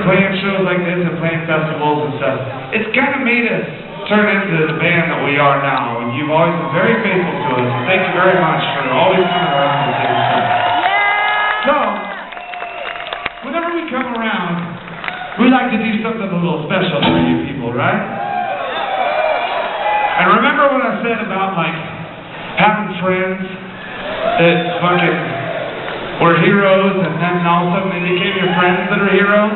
playing shows like this and playing festivals and stuff, it's kind of made us turn into the band that we are now. And you've always been very faithful to us. And thank you very much for always coming around and taking stuff. So, whenever we come around, we like to do something a little special for you people, right? And remember what I said about, like, having friends that fucking were heroes and then all of a sudden they became your friends that are heroes?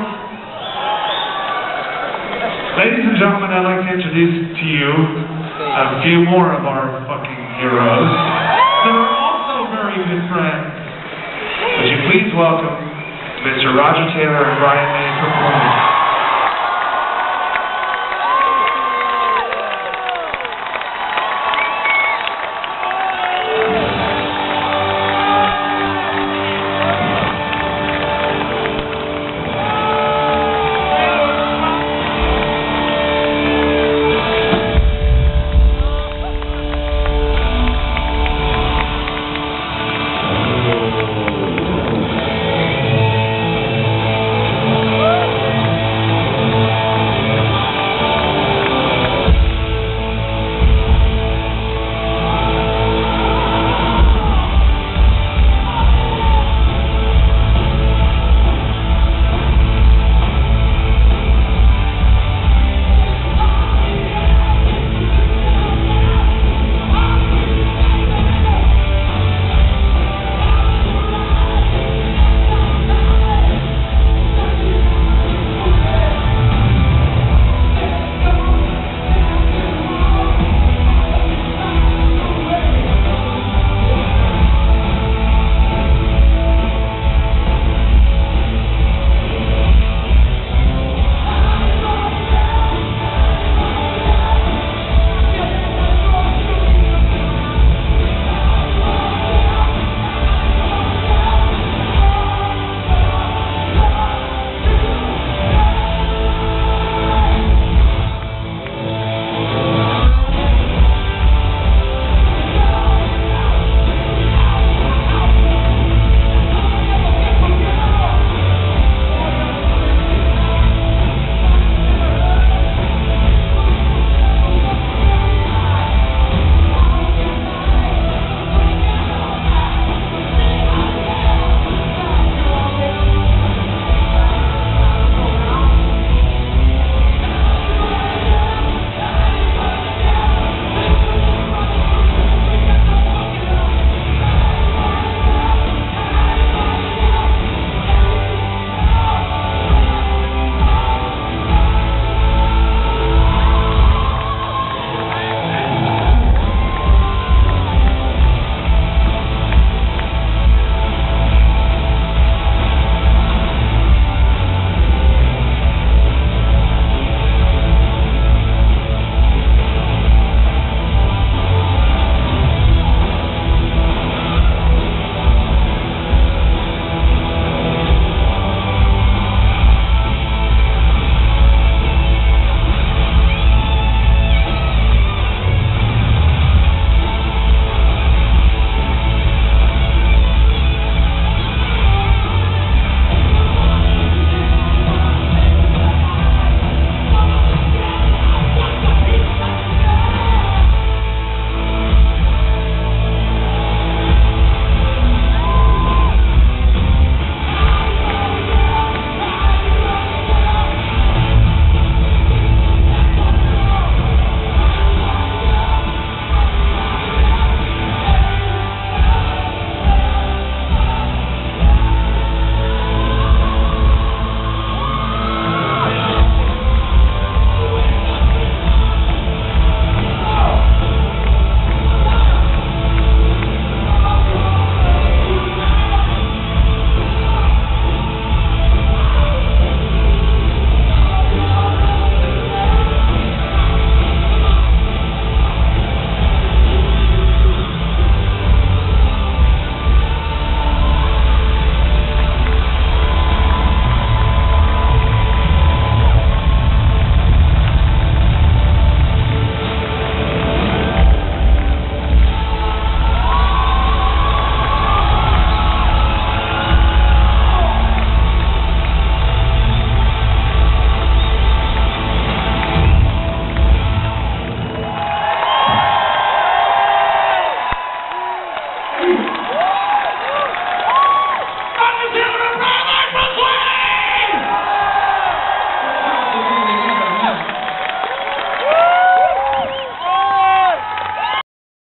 Ladies and gentlemen, I'd like to introduce to you a few more of our fucking heroes that are also very good friends. Would you please welcome Mr. Roger Taylor and Brian May performing.